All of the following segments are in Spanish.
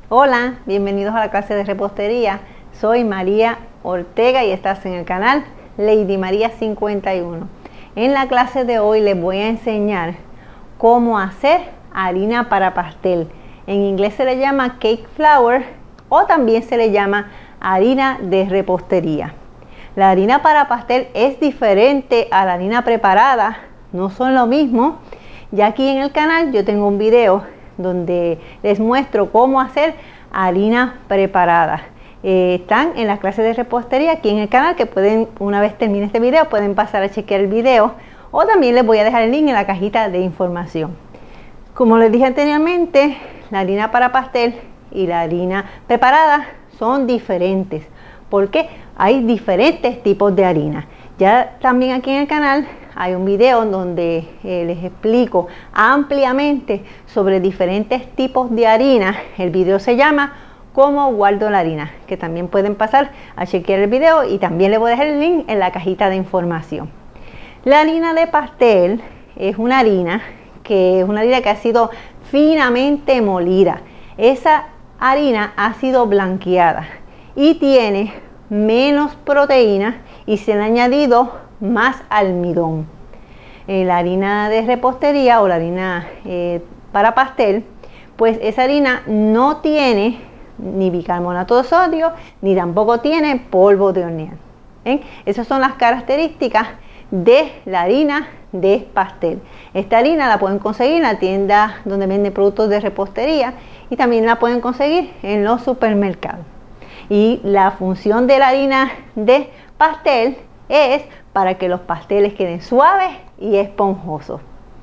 Hola, bienvenidos a la clase de repostería. Soy María Ortega y estás en el canal Lady María 51. En la clase de hoy les voy a enseñar cómo hacer harina para pastel. En inglés se le llama cake flour o también se le llama harina de repostería. La harina para pastel es diferente a la harina preparada, no son lo mismo. Ya aquí en el canal yo tengo un video donde les muestro cómo hacer harina preparada. Están en las clases de repostería aquí en el canal, que pueden, una vez termine este video, pueden pasar a chequear el video, o también les voy a dejar el link en la cajita de información. Como les dije anteriormente, la harina para pastel y la harina preparada son diferentes, porque hay diferentes tipos de harina. Ya también aquí en el canal hay un video donde les explico ampliamente sobre diferentes tipos de harina. El video se llama Cómo guardo la harina, que también pueden pasar a chequear el video y también les voy a dejar el link en la cajita de información. La harina de pastel es una harina que ha sido finamente molida. Esa harina ha sido blanqueada y tiene menos proteína y se le ha añadido más almidón. La harina de repostería o la harina para pastel, pues esa harina no tiene ni bicarbonato de sodio ni tampoco tiene polvo de hornear. Esas son las características de la harina de pastel. Esta harina la pueden conseguir en la tienda donde venden productos de repostería y también la pueden conseguir en los supermercados. Y la función de la harina de pastel es para que los pasteles queden suaves y esponjosos.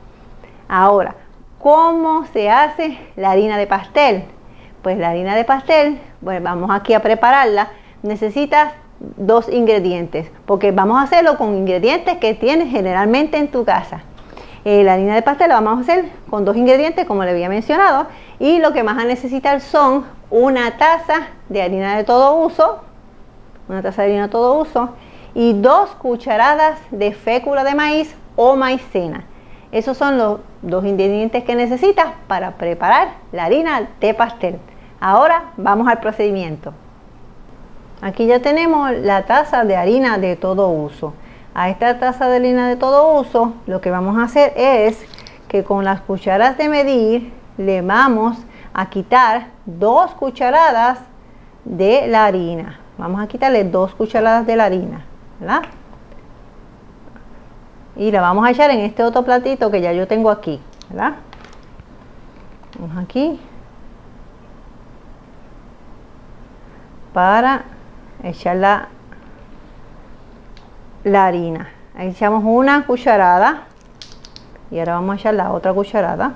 Ahora, ¿cómo se hace la harina de pastel? Pues la harina de pastel, bueno, vamos aquí a prepararla. Necesitas dos ingredientes, porque vamos a hacerlo con ingredientes que tienes generalmente en tu casa. La harina de pastel la vamos a hacer con dos ingredientes, como le había mencionado, y lo que vas a necesitar son una taza de harina de todo uso, y 2 cucharadas de fécula de maíz o maicena. Esos son los dos ingredientes que necesitas para preparar la harina de pastel. Ahora vamos al procedimiento. Aquí ya tenemos la taza de harina de todo uso. A esta taza de harina de todo uso, lo que vamos a hacer es que con las cucharas de medir le vamos a quitar 2 cucharadas de la harina. Vamos a quitarle 2 cucharadas de la harina, ¿verdad? Y la vamos a echar en este otro platito que ya yo tengo aquí, ¿verdad? Vamos aquí para echar la harina. Ahí echamos una cucharada y ahora vamos a echar la otra cucharada.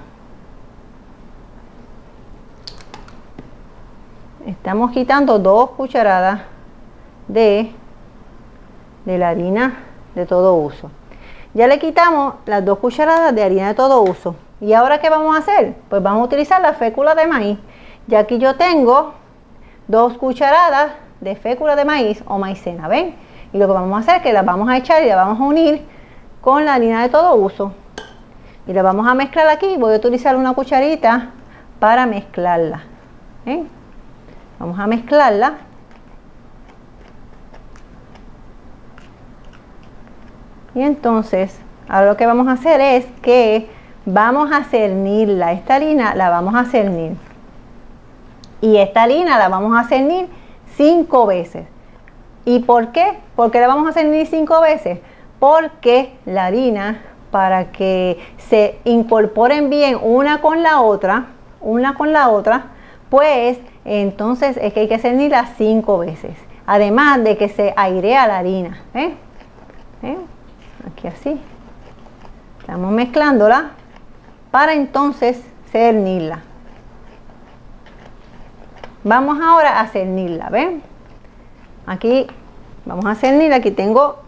Estamos quitando 2 cucharadas de la harina de todo uso. Ya le quitamos las 2 cucharadas de harina de todo uso. ¿Y ahora qué vamos a hacer? Pues vamos a utilizar la fécula de maíz. Ya aquí yo tengo 2 cucharadas de fécula de maíz o maicena, ¿ven? Y lo que vamos a hacer es que las vamos a echar y las vamos a unir con la harina de todo uso. Y la vamos a mezclar aquí. Voy a utilizar una cucharita para mezclarla. Vamos a mezclarla. Y entonces, ahora lo que vamos a hacer es que vamos a cernirla. Esta harina la vamos a cernir. Y esta harina la vamos a cernir 5 veces. ¿Y por qué? ¿Por qué la vamos a cernir 5 veces? Porque la harina, para que se incorporen bien una con la otra, pues entonces es que hay que cernirla 5 veces. Además de que se airea la harina. ¿Ven? Aquí así. Estamos mezclándola para entonces cernirla. Vamos ahora a cernirla, ¿ven? Aquí vamos a cernirla. Aquí tengo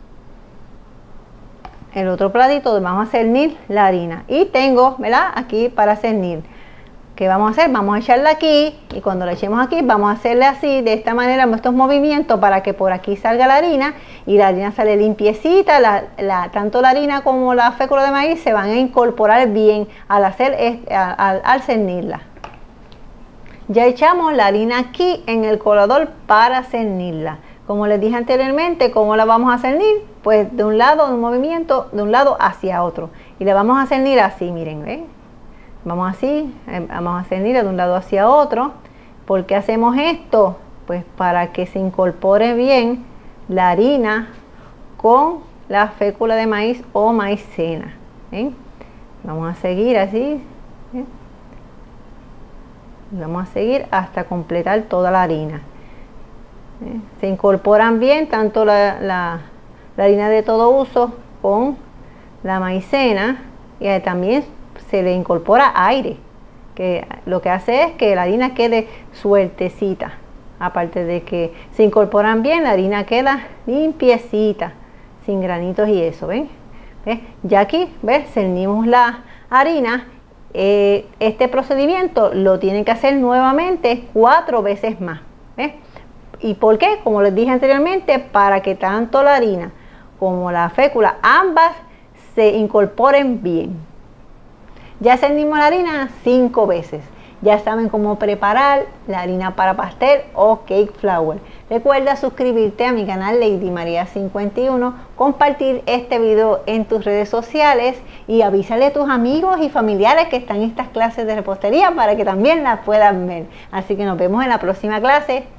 el otro platito donde vamos a cernir la harina. Y tengo, ¿verdad? Aquí para cernir. ¿Qué vamos a hacer? Vamos a echarla aquí y cuando la echemos aquí vamos a hacerle así, de esta manera, estos movimientos para que por aquí salga la harina y la harina sale limpiecita. Tanto la harina como la fécula de maíz se van a incorporar bien al cernirla. Ya echamos la harina aquí en el colador para cernirla. Como les dije anteriormente, ¿cómo la vamos a cernir? Pues de un lado, un movimiento, de un lado hacia otro. Y la vamos a cernir así, miren, ¿ven? Vamos así, vamos a cernir de un lado hacia otro. ¿Por qué hacemos esto? Pues para que se incorpore bien la harina con la fécula de maíz o maicena. ¿Ven? Vamos a seguir así. ¿Ven? Vamos a seguir hasta completar toda la harina. Se incorporan bien tanto la harina de todo uso con la maicena, y también se le incorpora aire, que lo que hace es que la harina quede sueltecita. Aparte de que se incorporan bien, la harina queda limpiecita, sin granitos y eso, ¿ven? ¿Ves? Ya aquí, ¿ves? Cernimos la harina. Este procedimiento lo tienen que hacer nuevamente 4 veces más. ¿Ves? ¿Y por qué? Como les dije anteriormente, para que tanto la harina como la fécula, ambas se incorporen bien. Ya cernimos la harina 5 veces. Ya saben cómo preparar la harina para pastel o cake flour. Recuerda suscribirte a mi canal Lady María 51, compartir este video en tus redes sociales y avísale a tus amigos y familiares que están en estas clases de repostería para que también las puedan ver. Así que nos vemos en la próxima clase.